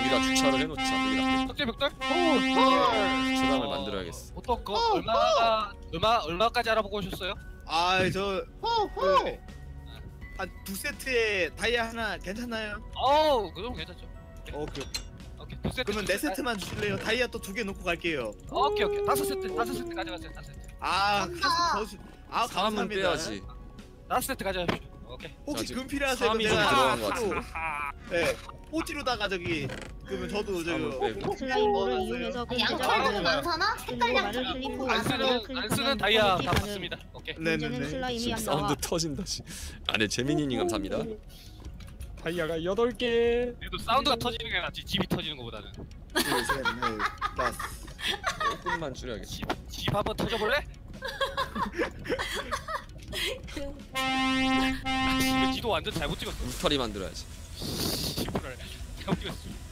여기다 주차를 해놓자. 여기다 벽돌 벽돌? 주차장을 만들어야겠어. 보통 그 얼마까지 알아보고 오셨어요? 저 한 두 세트에 다이아 하나 괜찮나요? 그 정도 괜찮죠. 오케이. 오케이 두 세트. 그러면 네 세트만 주실래요? 다이아 또 2개 놓고 갈게요. 오케이 다섯 세트 가져가세요. 다섯 세트. 감사합니다. 사람은 빼야지. 다섯 세트 가져가십시오. 오케이. 혹시 자, 금 필요하세요? 사람이 그럼 좀 들어간 것 포로, 네, 포지로다가 저기 그러면 저도 사람은 빼고. 슬라임볼을 이용해서 양털은 안 사나? 색깔 말을 양털. 클릭 후 안 쓰는 다이아 다 받습니다. 오케이. 문제는 네네네. 슬라임이 지금 안 나와. 사운드 터진다. 씨. 아네 재민이님 감사합니다. 다이아가 8개. 그래도 사운드가 터지는 게 낫지 집이 터지는 것보다는. 둘, 셋, 넷, 다섯. 조금만 줄여야겠어. 집 한번 터져볼래? 지도 완전 잘못 찍었어. 울타리 만들어야지. 씨부랄 잘못 찍었어.